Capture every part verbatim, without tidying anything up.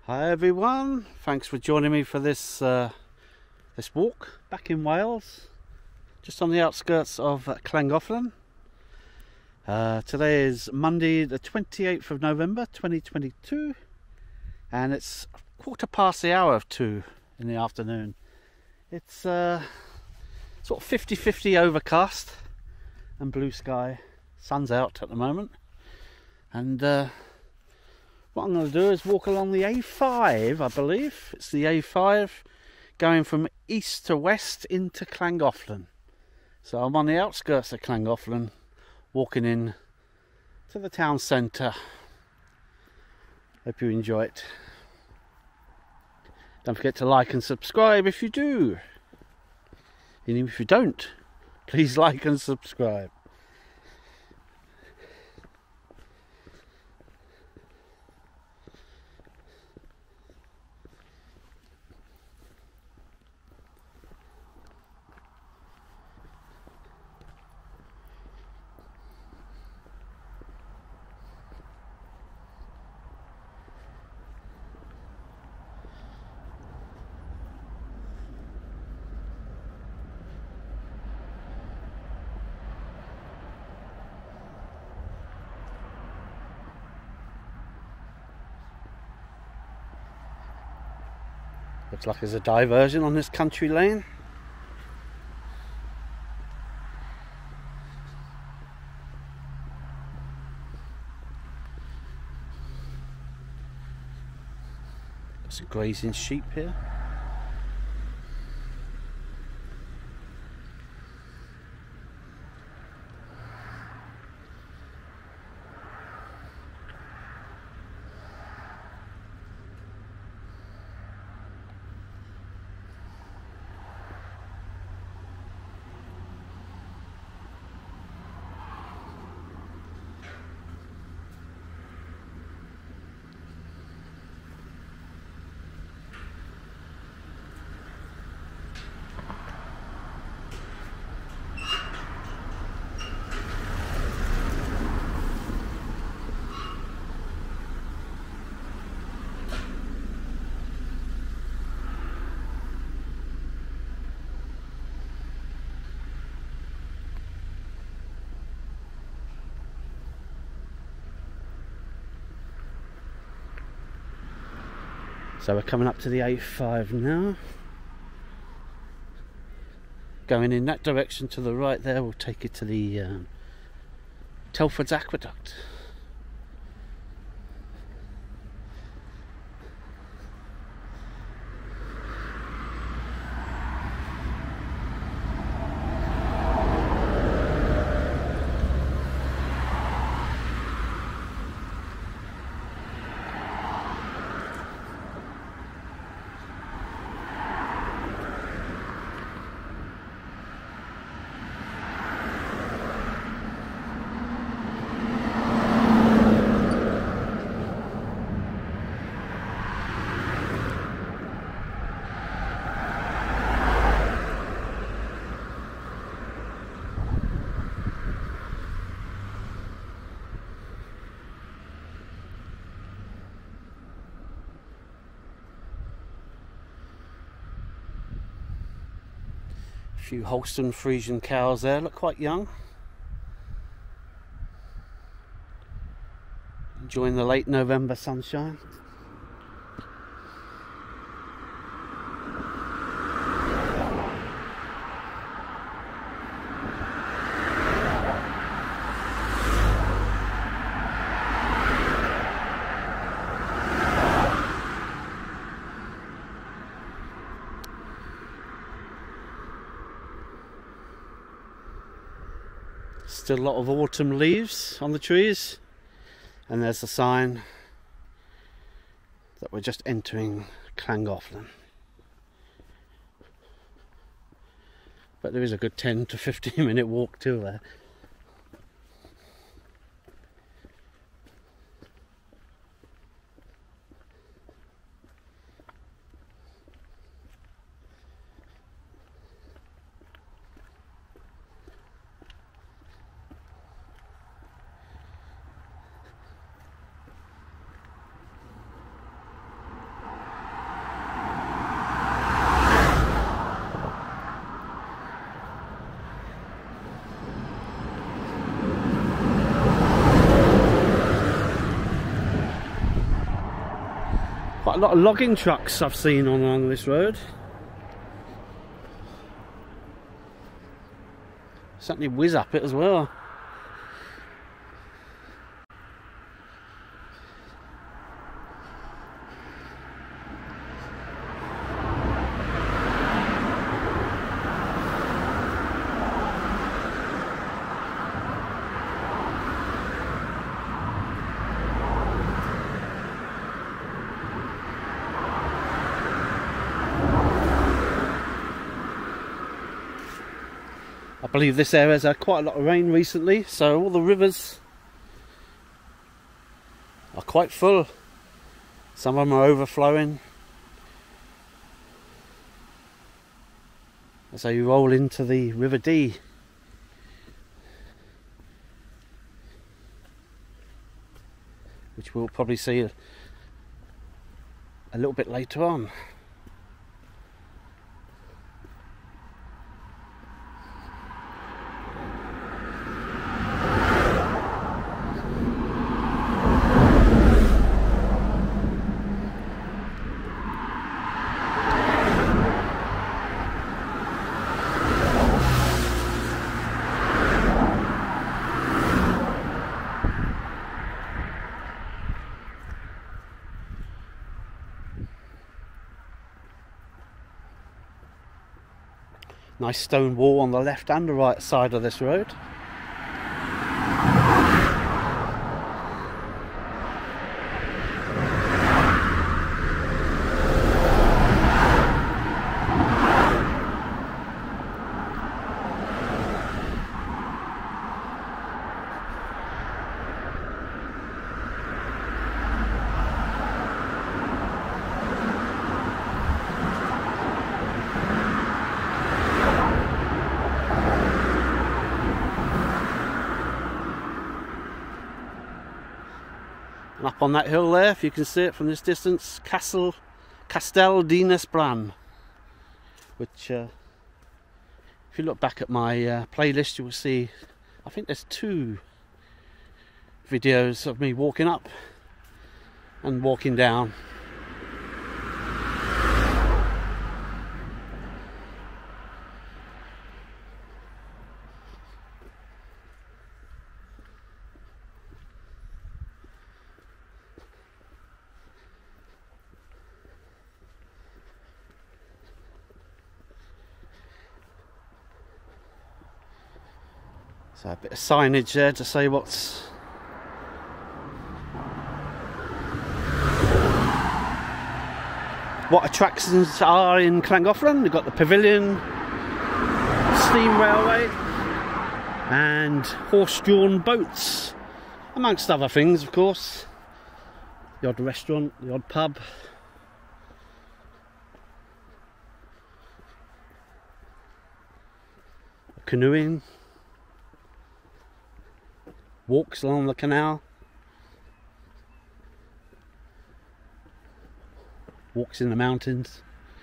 Hi everyone, thanks for joining me for this uh, this walk back in Wales, just on the outskirts of uh, Llangollen. Uh, today is Monday the twenty-eighth of November twenty twenty-two, and it's quarter past the hour of two in the afternoon. It's uh, sort of fifty fifty overcast and blue sky. Sun's out at the moment, and uh, what I'm going to do is walk along the A five, I believe. It's the A five going from east to west into Llangollen. So I'm on the outskirts of Llangollen, walking in to the town centre. Hope you enjoy it. Don't forget to like and subscribe if you do. And even if you don't, please like and subscribe. Looks like there's a diversion on this country lane. Got some grazing sheep here. So we're coming up to the A five now. Going in that direction to the right there will take you to the um, Telford's Aqueduct. A few Holstein Friesian cows there, look quite young. Enjoying the late November sunshine. Still a lot of autumn leaves on the trees, and there's a sign that we're just entering Llangollen. But there is a good ten to fifteen minute walk to there. Quite a lot of logging trucks I've seen on along this road. Certainly whiz up it as well. I believe this area has had quite a lot of rain recently, so all the rivers are quite full. Some of them are overflowing. So you roll into the River Dee. Which we'll probably see a, a little bit later on. Nice stone wall on the left and the right side of this road. And up on that hill there, if you can see it from this distance, Castle Castel di Nesbran, which uh, if you look back at my uh, playlist, you will see, I think there's two videos of me walking up and walking down. So a bit of signage there to say what's what attractions are in Llangollen. We've got the Pavilion, steam railway and horse-drawn boats, amongst other things, of course. The odd restaurant, the odd pub. Canoeing. Walks along the canal, walks in the mountains.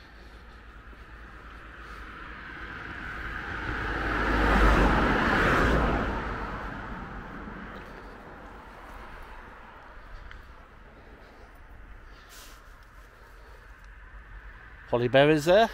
Holly berries there.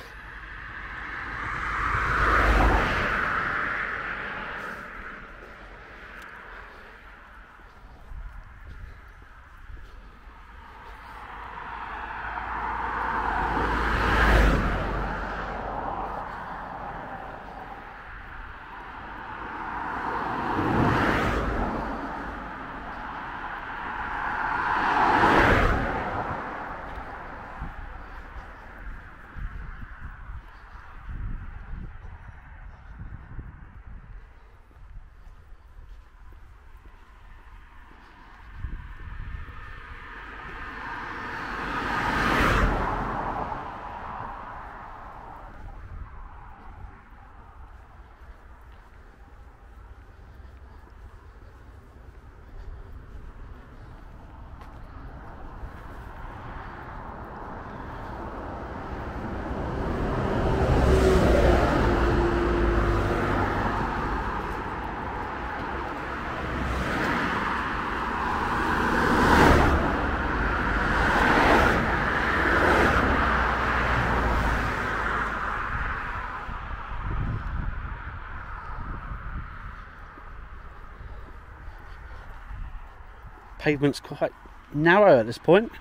pavement's quite narrow at this point.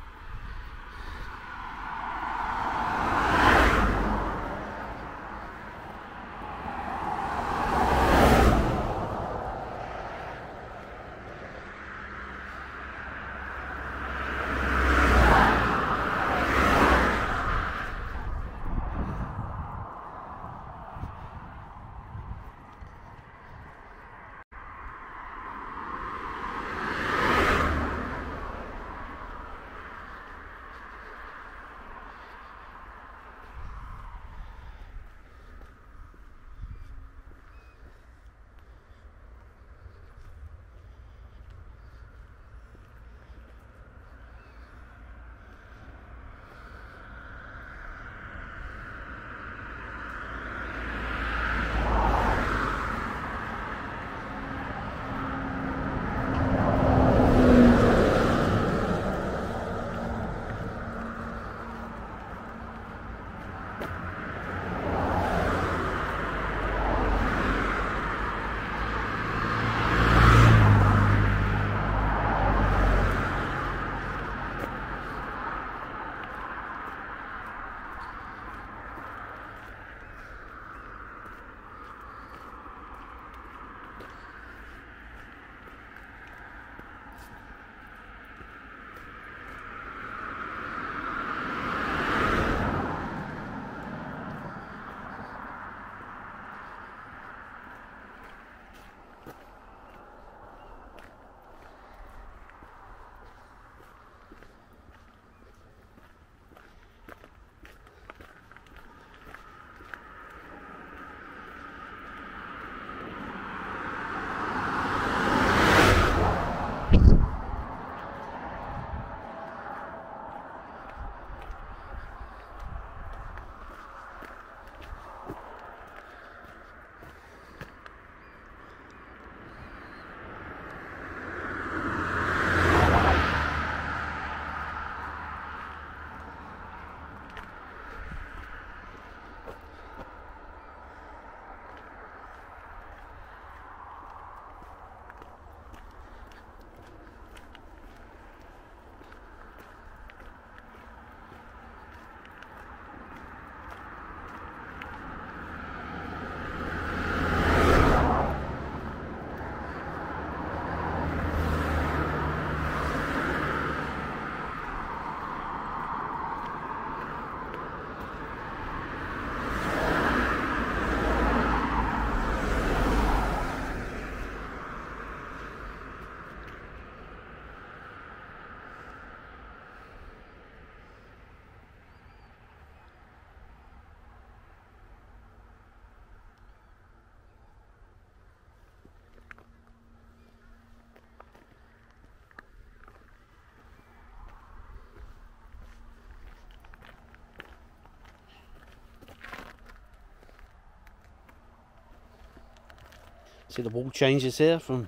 See the wall changes here from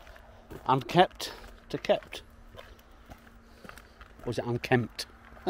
unkept to kept. Or is it unkempt?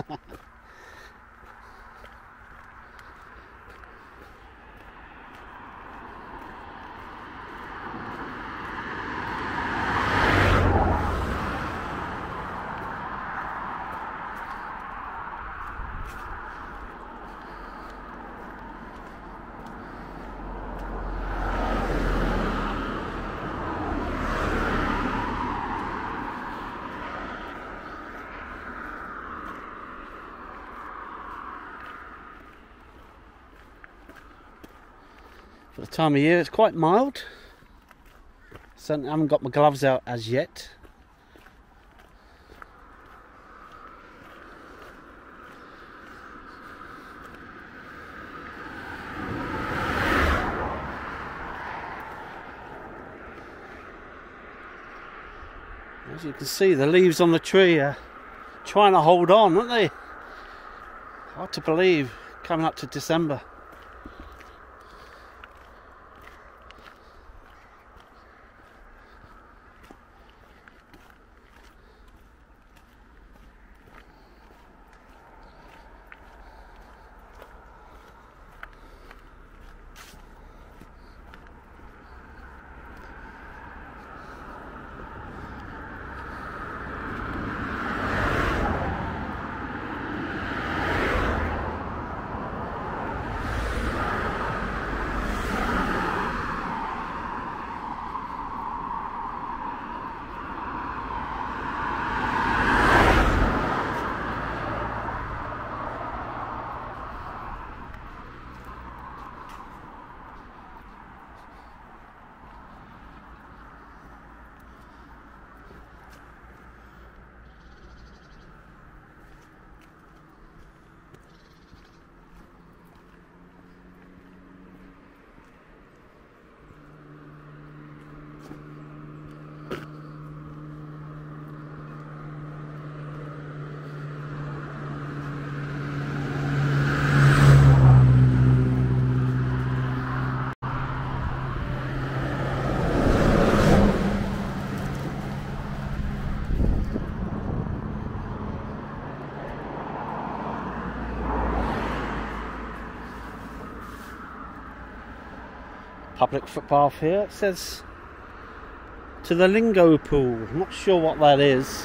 For the time of year, it's quite mild. So I haven't got my gloves out as yet. As you can see, the leaves on the tree are trying to hold on, aren't they? Hard to believe, coming up to December. public footpath here. It says to the Lingo Pool. I'm not sure what that is.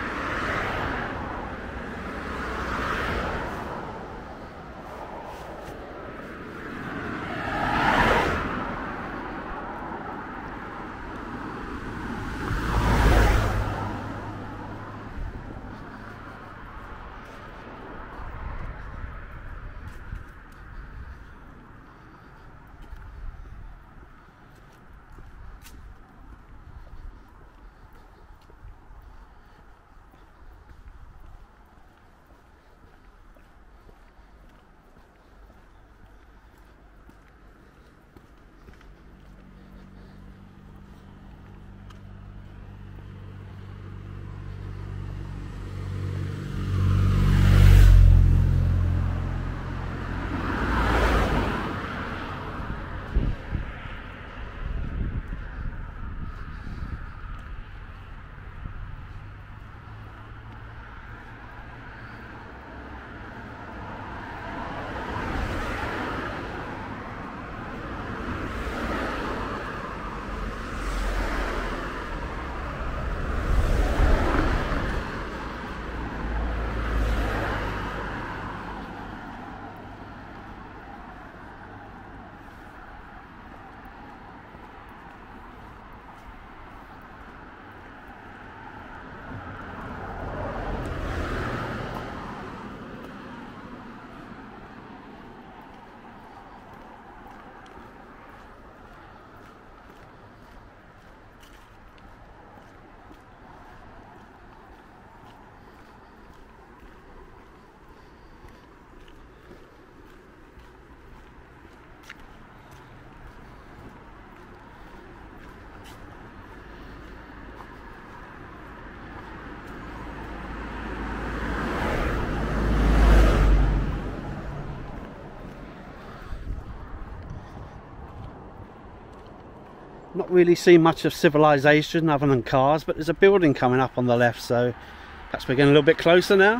Not really seen much of civilization other than cars, but there's a building coming up on the left, so perhaps we're getting a little bit closer now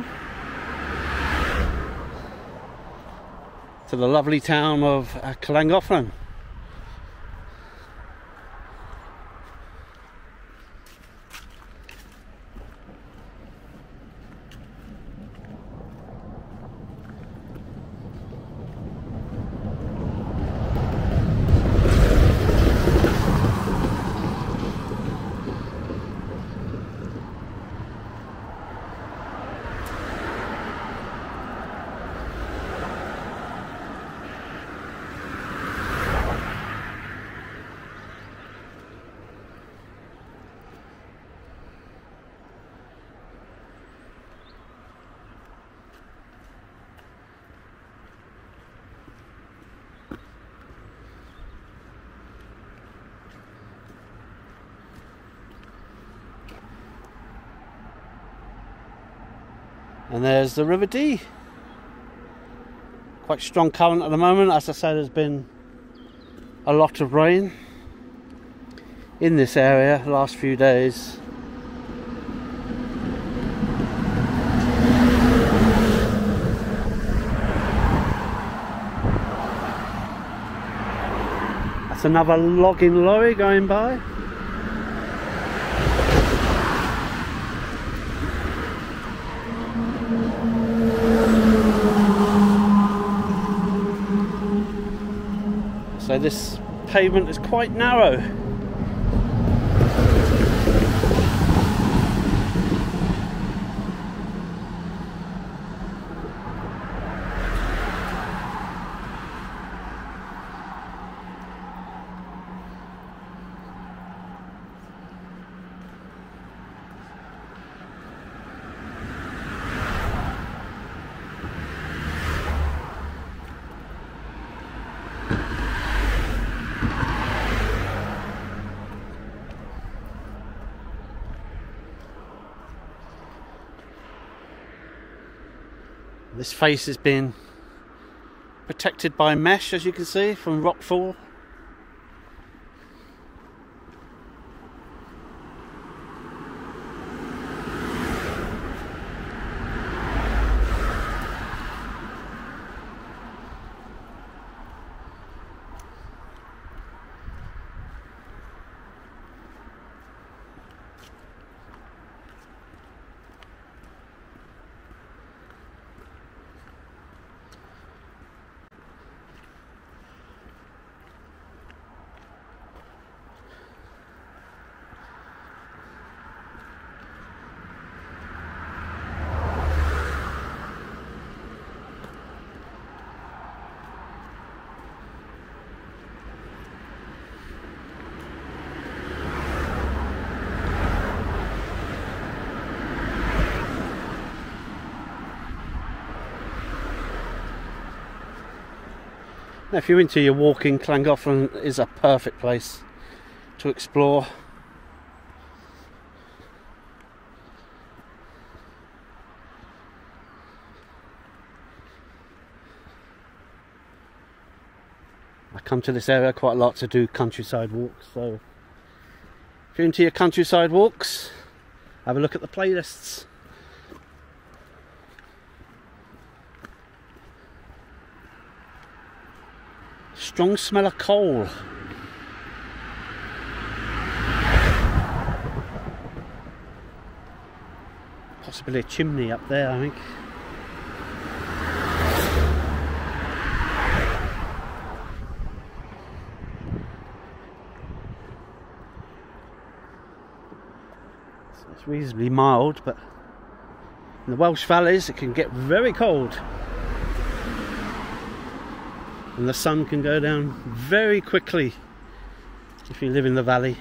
to the lovely town of uh, Llangollen. And there's the River Dee. Quite strong current at the moment. As I said, there's been a lot of rain in this area the last few days. That's another logging lorry going by. So this pavement is quite narrow. This face has been protected by mesh, as you can see, from rockfall. If you're into your walking, Llangollen is a perfect place to explore. I come to this area quite a lot to do countryside walks, so if you're into your countryside walks, have a look at the playlists. Strong smell of coal. Possibly a chimney up there, I think. So it's reasonably mild, but in the Welsh valleys it can get very cold. And the sun can go down very quickly if you live in the valley.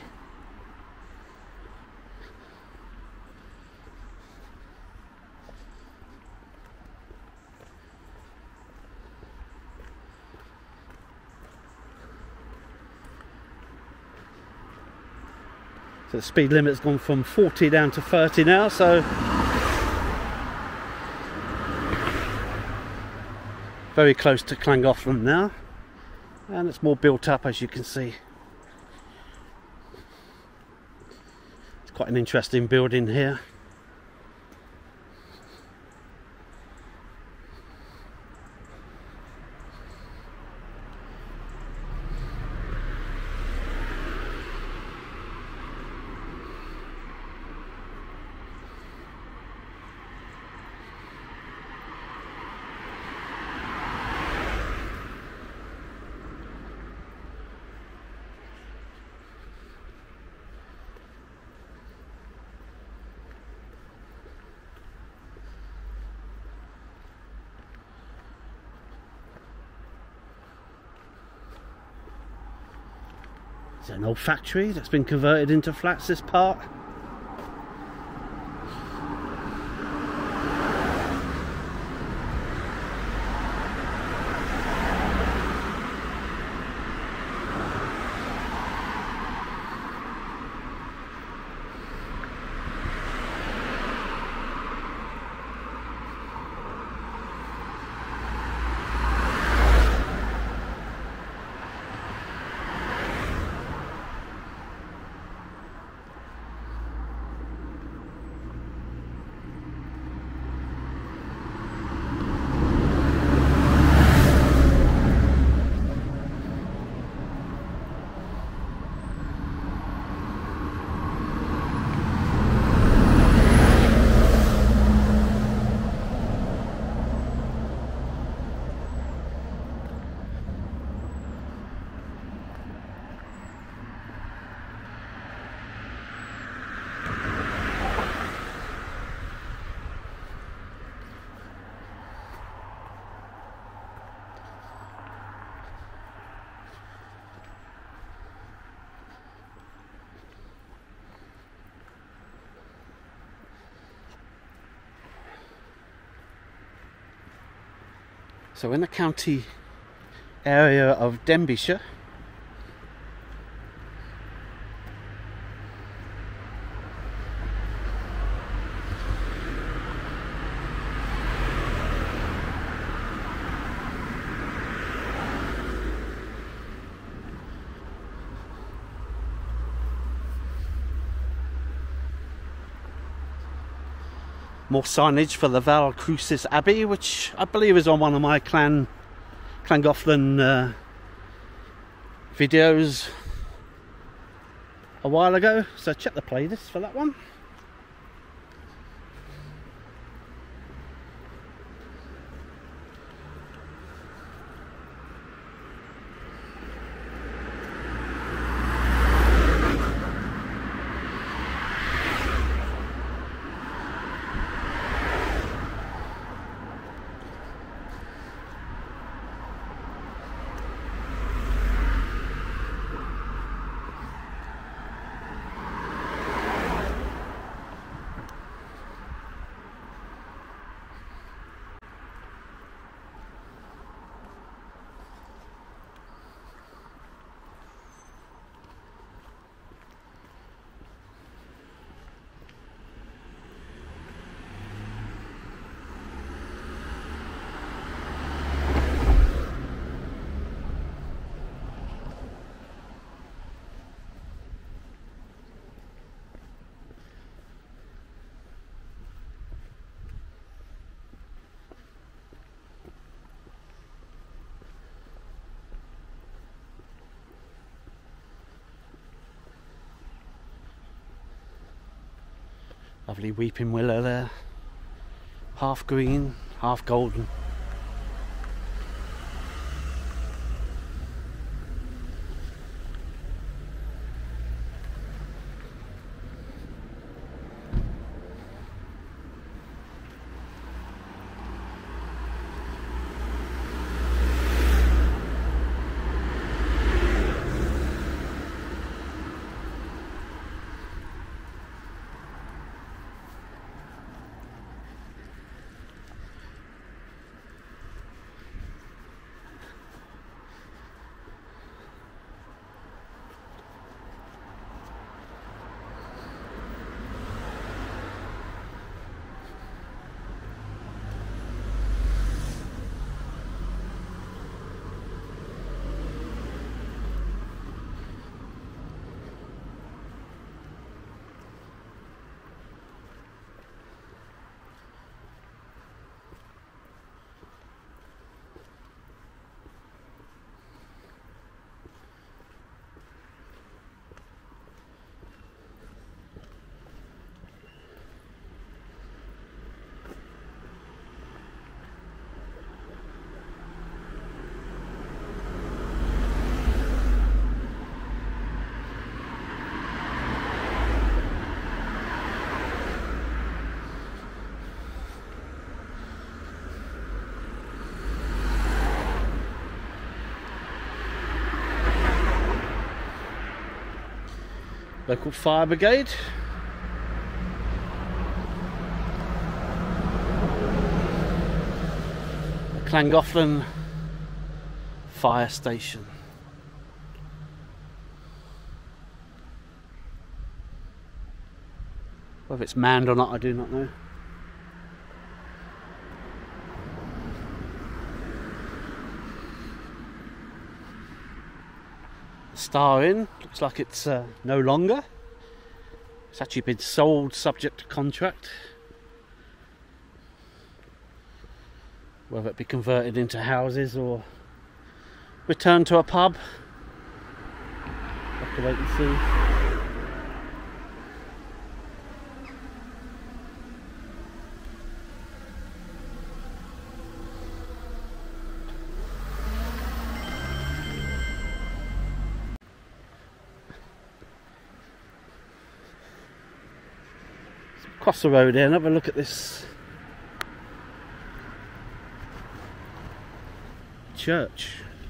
So the speed limit's gone from forty down to thirty now, so very close to Llangollen now, and it's more built up, as you can see. It's quite an interesting building here. It's an old factory that's been converted into flats, this part. So in the county area of Denbighshire, more signage for the Val Crucis Abbey, which I believe is on one of my Clan Llangollen uh, videos a while ago, so check the playlist for that one. Lovely weeping willow there, half green, half golden. Local fire brigade. Llangollen fire station. Whether it's manned or not, I do not know. Star Inn looks like it's uh, no longer. It's actually been sold subject to contract. Whether it be converted into houses or returned to a pub, have to wait and see. Across the road here and have a look at this church.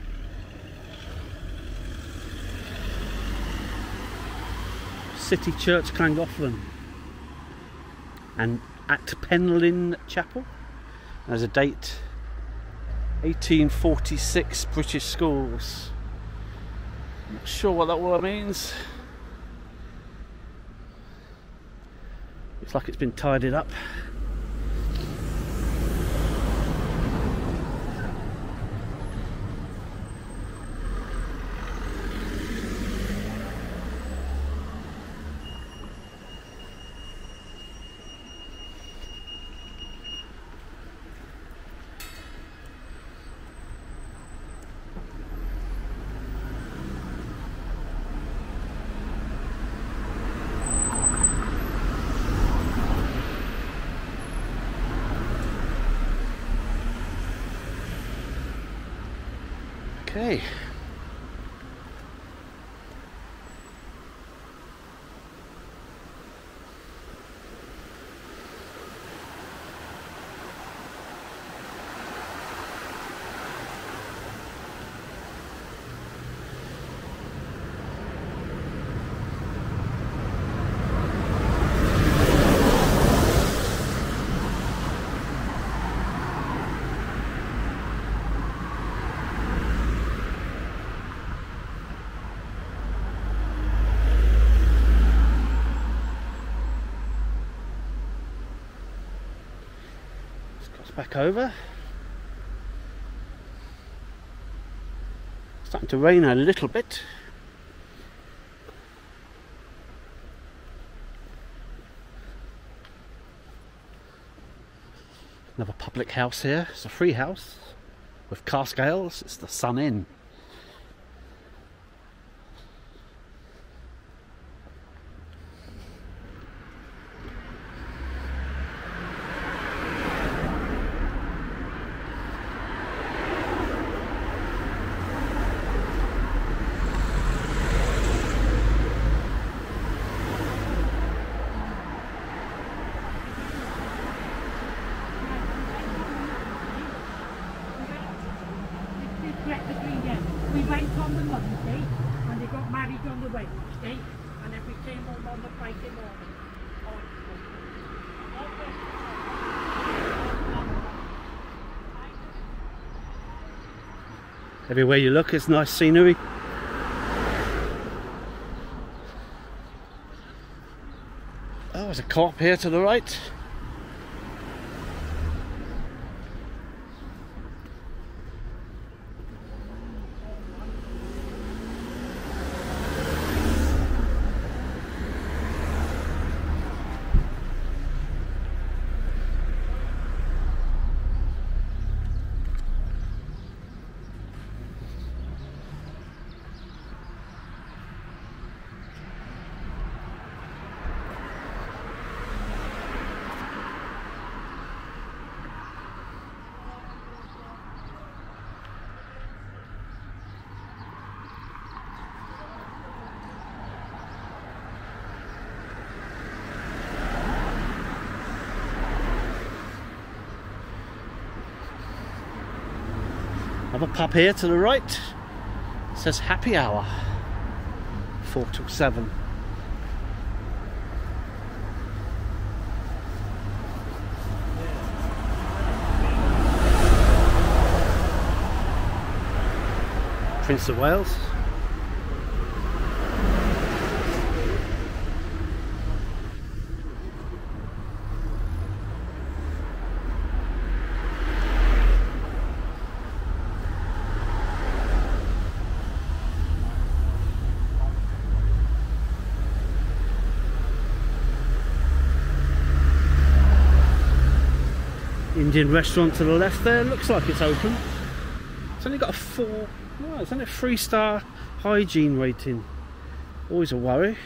City Church Llangollen and at Penlyn Chapel. There's a date, eighteen forty-six, British schools. I'm not sure what that word means. Looks like it's been tidied up. Okay. Back over. Starting to rain a little bit. Another public house here. It's a free house with cask ales. It's the Sun Inn. went on the Monday and they got married on the Wednesday, and then we came home on the Friday morning. Everywhere you look, it's nice scenery. Oh, there's a co-op here to the right. Another pub here to the right. It says happy hour. Four till seven. Prince of Wales. Indian restaurant to the left there, looks like it's open. It's only got a four, no, it's only a three star hygiene rating. Always a worry.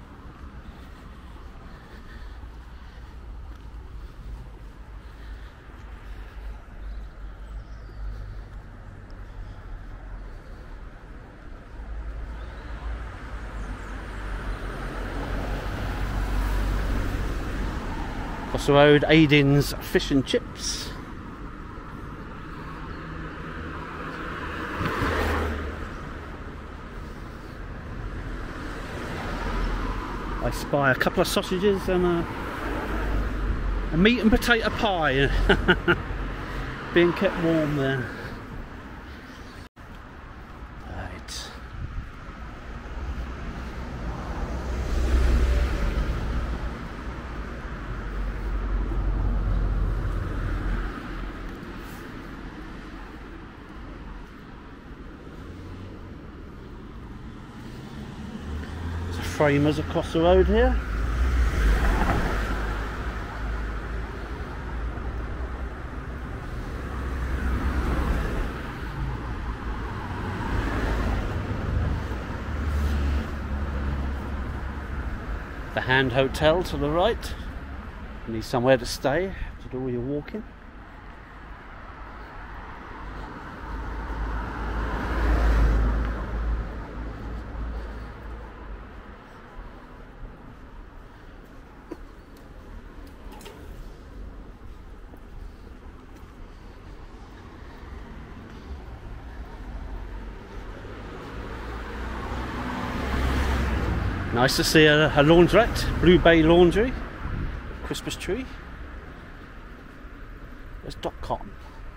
Across the road, Aiden's Fish and Chips. I spy a couple of sausages and a, a meat and potato pie being kept warm there. Right. Framers across the road here. The Hand Hotel to the right. You need somewhere to stay to do all your walking. Nice to see a, a laundrette, Blue Bay Laundry, Christmas tree. There's Dot Cotton.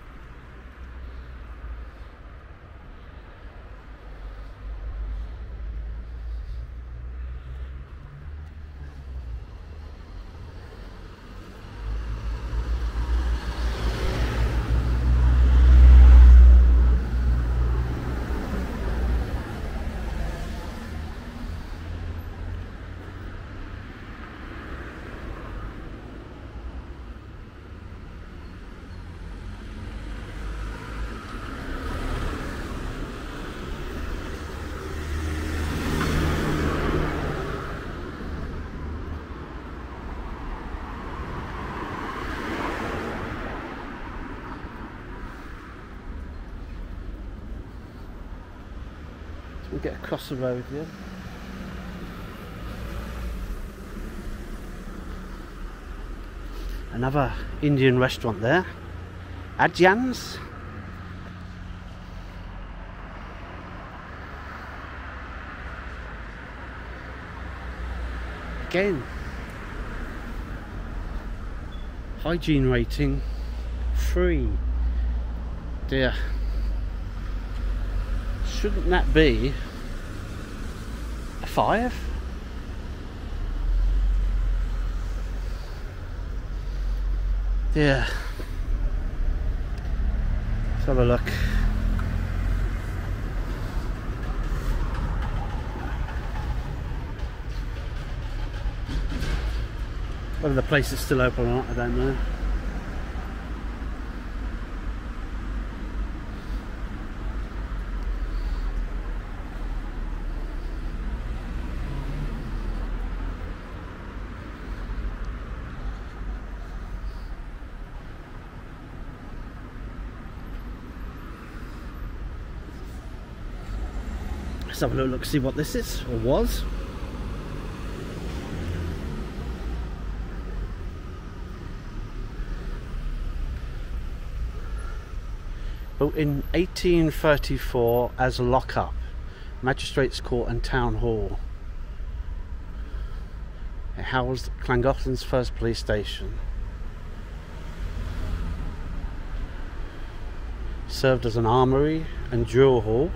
We'll get across the road here. Another Indian restaurant there. Adyan's. Again, hygiene rating three. Dear, shouldn't that be a five? Yeah. Let's have a look. Whether the place is still open or not, I don't know. Let's have a little look, see what this is, or was. Built in eighteen thirty-four as a lock-up, Magistrates Court and Town Hall. It housed Llangollen's first police station. Served as an armoury and drill hall.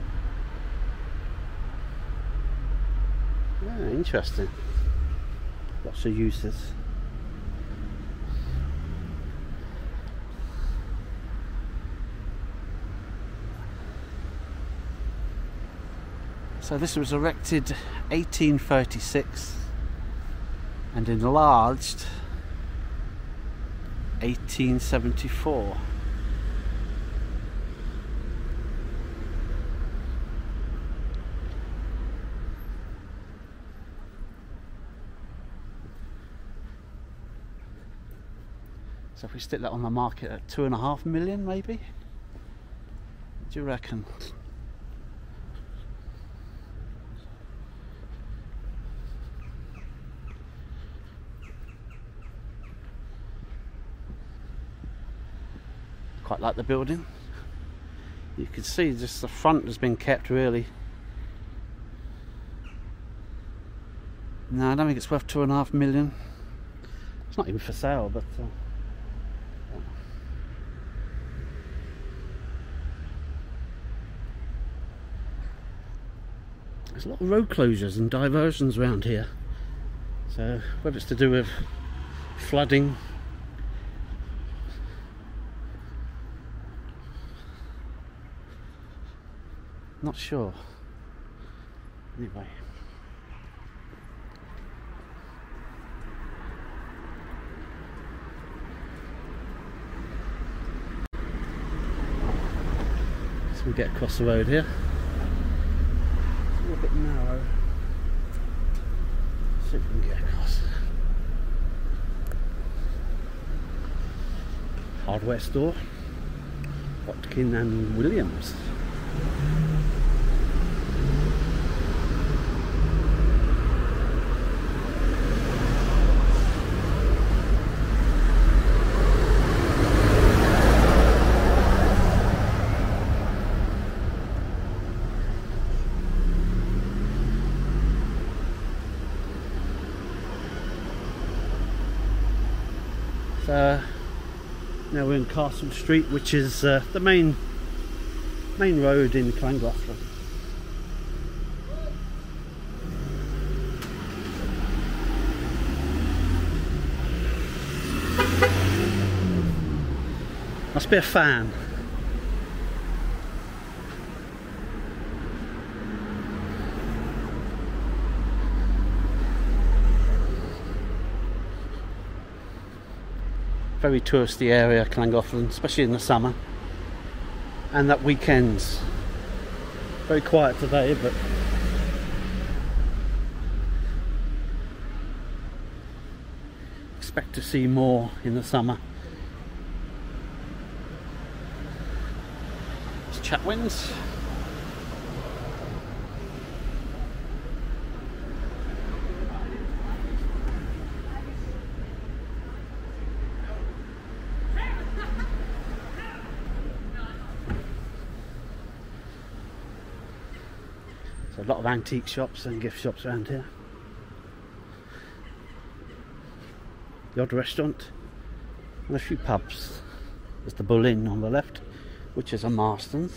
Yeah, interesting. Lots of uses. So this was erected eighteen thirty-six and enlarged eighteen seventy-four. So if we stick that on the market at two and a half million, maybe? What do you reckon? Quite like the building. You can see just the front has been kept really. No, I don't think it's worth two and a half million. It's not even for sale, but uh, there's a lot of road closures and diversions around here. So whether it's to do with flooding, not sure. Anyway. So we get across the road here. It's a little bit narrow. See if we can get across. Hardware store. Watkin and Williams. So now we're in Castle Street, which is uh, the main main road in Llangollen. Must be a fan. Very touristy area, Llangollen, especially in the summer and at weekends. Very quiet today, but expect to see more in the summer. It's Chatwins. A lot of antique shops and gift shops around here. the odd restaurant, and a few pubs. There's the Bull Inn on the left, which is a Marston's.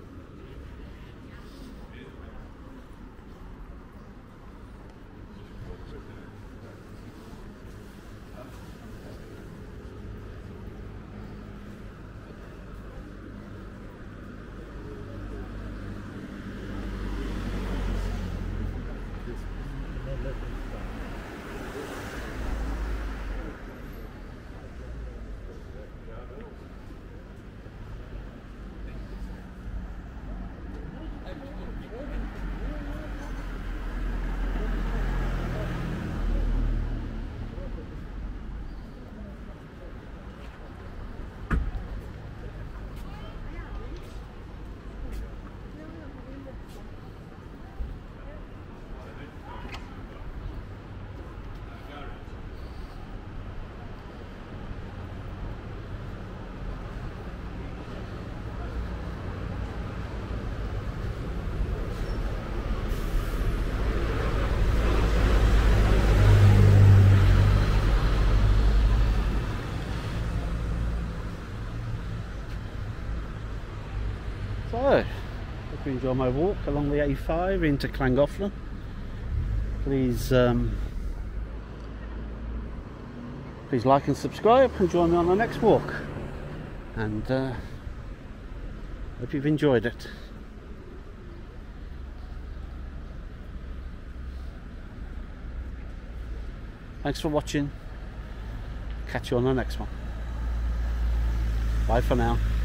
So, hope you enjoy my walk along the A five into Llangollen. Please, um, please like and subscribe and join me on the next walk. And uh, hope you've enjoyed it. Thanks for watching. Catch you on the next one. Bye for now.